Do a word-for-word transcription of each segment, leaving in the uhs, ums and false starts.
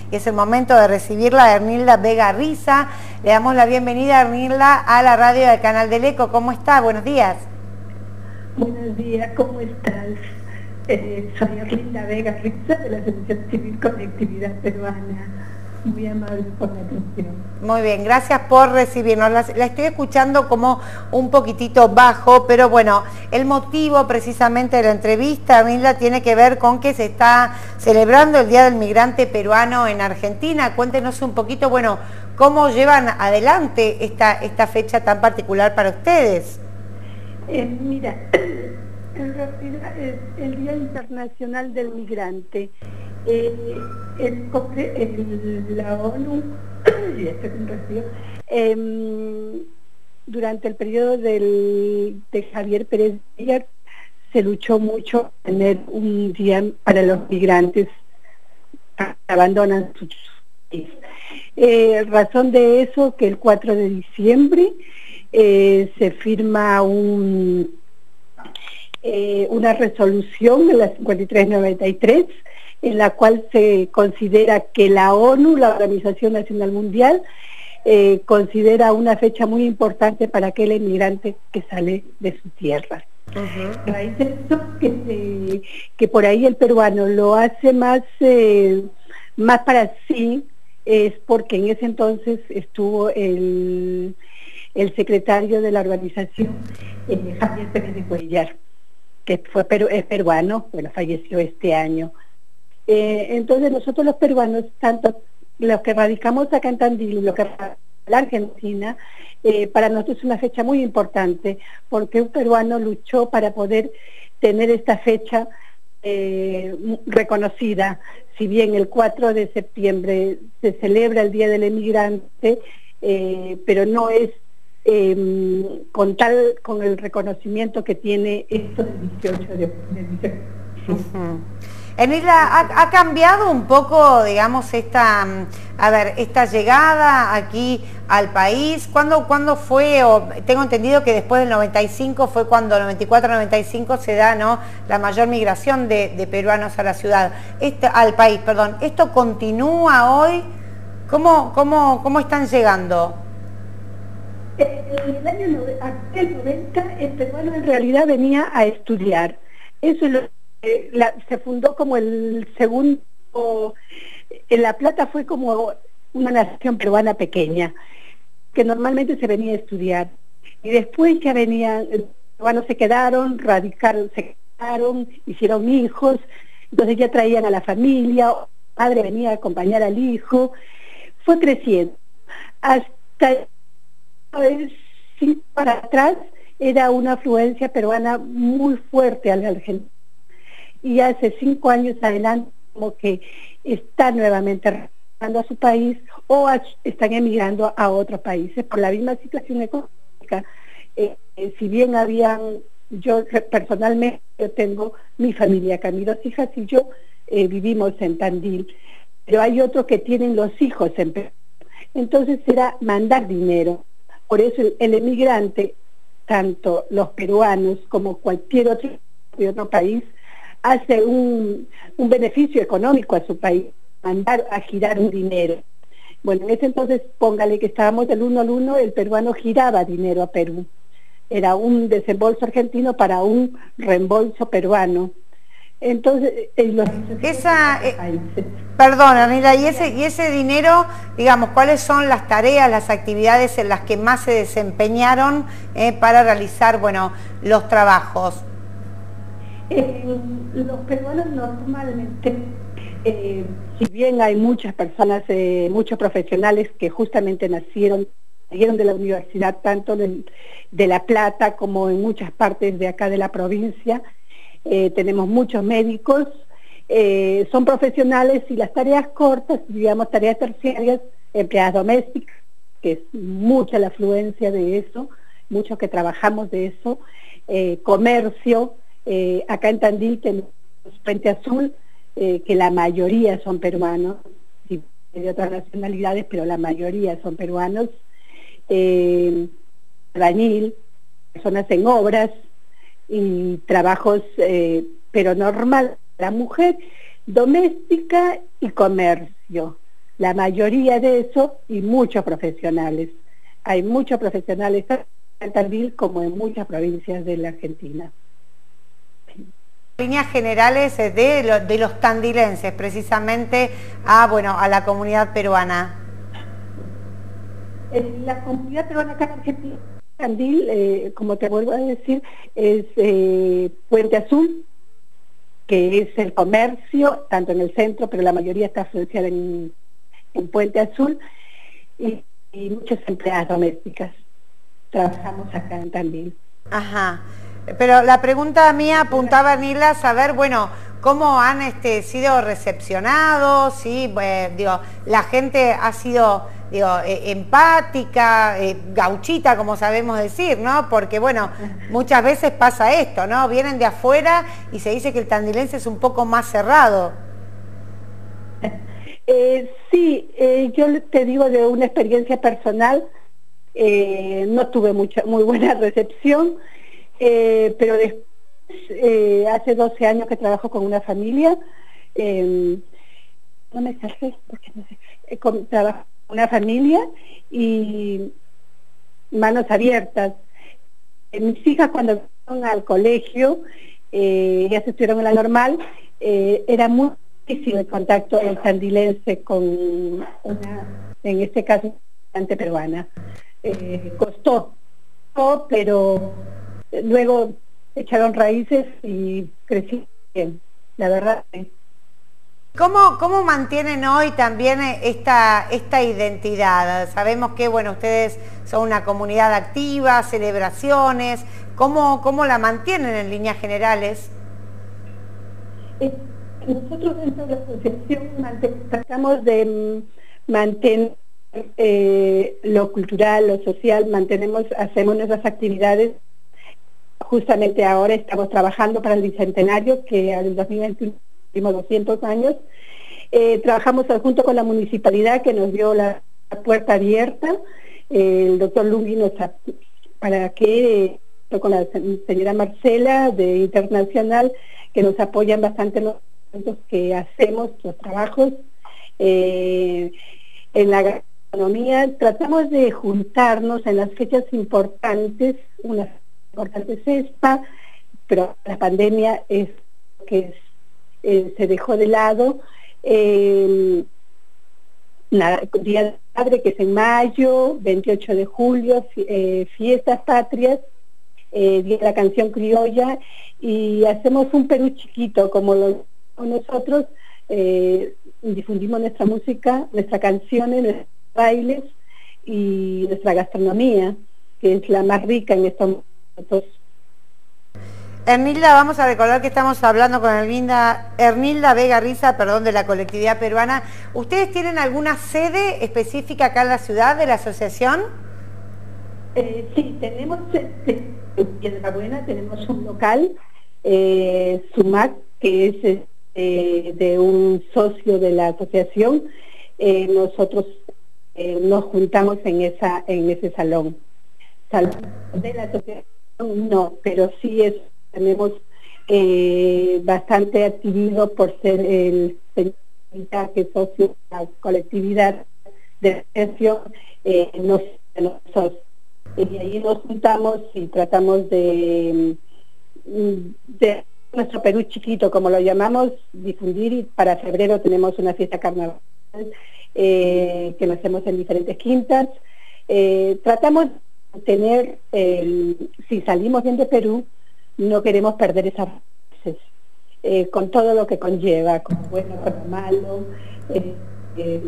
y es el momento de recibirla a Ernilda Vega Riza. Le damos la bienvenida a Ernilda a la radio del Canal del Eco. ¿Cómo está? Buenos días. Buenos días, ¿cómo estás? Eh, soy Ernilda Vega Riza de la Asociación Civil Conectividad Peruana. Muy amable por la atención. Muy bien, gracias por recibirnos. La, la estoy escuchando como un poquitito bajo, pero bueno, el motivo precisamente de la entrevista, Ernilda, tiene que ver con que se está celebrando el Día del Migrante Peruano en Argentina. Cuéntenos un poquito, bueno, cómo llevan adelante esta, esta fecha tan particular para ustedes. Eh, mira, en realidad es el Día Internacional del Migrante. Eh, el, el, la ONU eh, durante el periodo del, de Javier Pérez Díaz se luchó mucho por tener un día para los migrantes que abandonan su país. Eh, razón de eso que el cuatro de diciembre eh, se firma un, eh, una resolución de la cincuenta y tres noventa y tres en la cual se considera que la ONU, la Organización Nacional Mundial, eh, considera una fecha muy importante para aquel inmigrante que sale de su tierra. Uh-huh. Raíz de eso, que, se, que por ahí el peruano lo hace más, eh, más para sí, es porque en ese entonces estuvo el, el secretario de la organización, eh, Javier Pérez de Cuellar, que fue peru, es peruano, bueno, falleció este año. Eh, entonces nosotros los peruanos, tanto los que radicamos acá en Tandil y los que radicamos en la Argentina, eh, para nosotros es una fecha muy importante, porque un peruano luchó para poder tener esta fecha eh, reconocida. Si bien el cuatro de septiembre se celebra el Día del Emigrante, eh, pero no es eh, con tal, con el reconocimiento que tiene esto del dieciocho de octubre. Uh-huh. Ernilda, ¿ha, ¿ha cambiado un poco, digamos, esta, a ver, esta llegada aquí al país? ¿Cuándo, ¿cuándo fue? O, tengo entendido que después del noventa y cinco fue cuando, noventa y cuatro noventa y cinco, se da, ¿no?, la mayor migración de, de peruanos a la ciudad, este, al país, perdón. ¿Esto continúa hoy? ¿Cómo, cómo, cómo están llegando? En el año noventa, el peruano en realidad venía a estudiar. Eso es lo Eh, la, se fundó como el segundo, en La Plata fue como una nación peruana pequeña, que normalmente se venía a estudiar, y después ya venían, los peruanos se quedaron, radicaron, se quedaron, hicieron hijos, entonces ya traían a la familia, el padre venía a acompañar al hijo, fue creciendo, hasta cinco para atrás era una afluencia peruana muy fuerte a la Argentina. Y hace cinco años adelante como que está nuevamente regresando a su país o a, están emigrando a otros países por la misma situación económica. Eh, eh, si bien habían, yo personalmente yo tengo mi familia acá, mis dos hijas y yo eh, vivimos en Tandil, pero hay otros que tienen los hijos en Perú. Entonces será mandar dinero. Por eso el, el emigrante, tanto los peruanos como cualquier otro de otro país, hace un, un beneficio económico a su país, mandar a girar un dinero. Bueno, en ese entonces, póngale que estábamos del uno al uno, el peruano giraba dinero a Perú. Era un desembolso argentino para un reembolso peruano. Entonces, eh, los Esa, eh, perdón, Ernilda, y ese, y ese dinero, digamos, ¿cuáles son las tareas, las actividades en las que más se desempeñaron eh, para realizar, bueno, los trabajos? Eh, los peruanos normalmente, eh, si bien hay muchas personas, eh, muchos profesionales que justamente nacieron, salieron de la universidad, tanto de, de La Plata como en muchas partes de acá de la provincia, eh, tenemos muchos médicos, eh, son profesionales y las tareas cortas, digamos tareas terciarias, empleadas domésticas, que es mucha la afluencia de eso, muchos que trabajamos de eso, eh, comercio. Eh, acá en Tandil tenemos Puente Azul, eh, que la mayoría son peruanos, y de otras nacionalidades, pero la mayoría son peruanos, eh, albañil, personas en obras y trabajos, eh, pero normal, la mujer, doméstica y comercio. la mayoría de eso y muchos profesionales. Hay muchos profesionales tanto en Tandil como en muchas provincias de la Argentina. Líneas generales de, lo, de los tandilenses, precisamente a, bueno, a la comunidad peruana. En la comunidad peruana acá en Argentina, Tandil, eh, como te vuelvo a decir, es eh, Puente Azul, que es el comercio, tanto en el centro, pero la mayoría está asociada en, en Puente Azul, y, y muchas empleadas domésticas. Trabajamos acá en Tandil. Ajá. Pero la pregunta mía apuntaba, Nila, a saber, bueno, cómo han este, sido recepcionados, ¿sí? Eh, digo, la gente ha sido, digo, eh, empática, eh, gauchita, como sabemos decir, ¿no? Porque, bueno, muchas veces pasa esto, ¿no? Vienen de afuera y se dice que el tandilense es un poco más cerrado. Eh, sí, eh, yo te digo de una experiencia personal, eh, no tuve mucha, muy buena recepción. Eh, pero después, eh, hace doce años que trabajo con una familia, eh, no me salté, porque no sé, eh, con, trabajo con una familia y manos abiertas. Eh, mis hijas cuando fueron al colegio, eh, ya se estuvieron en la normal, eh, era muy difícil el contacto el tandilense con una, en este caso, una peruana. Eh, costó, costó, pero luego echaron raíces y crecí bien, la verdad. ¿Cómo, cómo mantienen hoy también esta, esta identidad? Sabemos que, bueno, ustedes son una comunidad activa, celebraciones. ¿Cómo, cómo la mantienen en líneas generales? Eh, nosotros dentro de la asociación tratamos de mantener eh, lo cultural, lo social, mantenemos, hacemos nuestras actividades. Justamente ahora estamos trabajando para el Bicentenario, que en el dos mil veintiuno cumplimos doscientos años. Eh, trabajamos junto con la municipalidad que nos dio la, la puerta abierta. Eh, el doctor Lungi nos para que, eh, con la señora Marcela de Internacional, que nos apoyan bastante en los eventos que hacemos, los trabajos. Eh, en la gastronomía tratamos de juntarnos en las fechas importantes, unas importante es esta, pero la pandemia es que es, eh, se dejó de lado. Eh, nada, Día del Padre, que es en mayo, veintiocho de julio, eh, fiestas patrias, eh, Día de la Canción Criolla, y hacemos un Perú chiquito, como lo nosotros, eh, difundimos nuestra música, nuestras canciones, nuestros bailes y nuestra gastronomía, que es la más rica en estos momentos. Ernilda, vamos a recordar que estamos hablando con Ernilda, Ernilda Vega Riza, perdón, de la colectividad peruana. ¿Ustedes tienen alguna sede específica acá en la ciudad de la asociación? Eh, sí, tenemos en Piedra Buena, tenemos un local, eh, SUMAC, que es eh, de un socio de la asociación. Eh, nosotros eh, nos juntamos en esa en ese salón. Salón de la asociación no, pero sí es, tenemos eh, bastante activo por ser el señorita que es socio de la colectividad de la asociación, eh, nos, nosotros. Y ahí nos juntamos y tratamos de, de nuestro Perú chiquito, como lo llamamos, difundir, y para febrero tenemos una fiesta carnaval eh, que lo hacemos en diferentes quintas. Eh, tratamos tener, eh, si salimos bien de Perú, no queremos perder esas raíces, eh, con todo lo que conlleva, con lo bueno, con lo malo, eh, eh,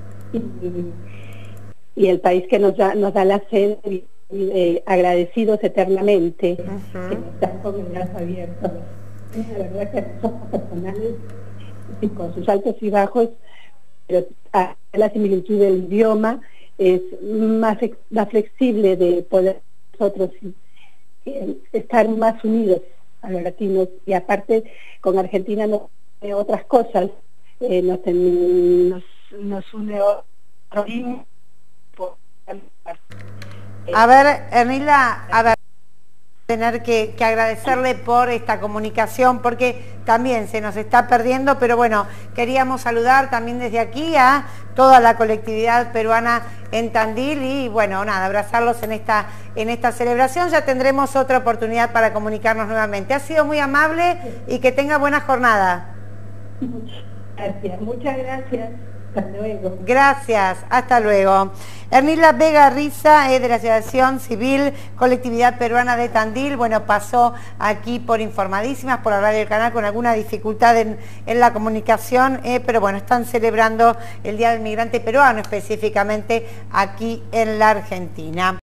y, y el país que nos da, nos da la sede, y, eh, agradecidos eternamente, uh-huh. que nos están con el brazo abierto. La verdad que somos personales, y con sus altos y bajos, pero a la similitud del idioma, es más, más flexible de poder nosotros eh, estar más unidos a los latinos, y aparte con Argentina nos une otras cosas, eh, nos, nos, nos une otro a ver, Ernilda, a ver, tener que, que agradecerle por esta comunicación, porque también se nos está perdiendo, pero bueno, queríamos saludar también desde aquí a toda la colectividad peruana en Tandil y bueno, nada, abrazarlos en esta, en esta celebración. Ya tendremos otra oportunidad para comunicarnos nuevamente. Ha sido muy amable y que tenga buena jornada. Gracias, muchas gracias. Hasta luego. Gracias, hasta luego. Ernila Vega Riza es de la Asociación Civil Colectividad Peruana de Tandil. Bueno, pasó aquí por Informadísimas, por la radio del canal, con alguna dificultad en, en la comunicación, eh, pero bueno, están celebrando el Día del Migrante Peruano, específicamente aquí en la Argentina.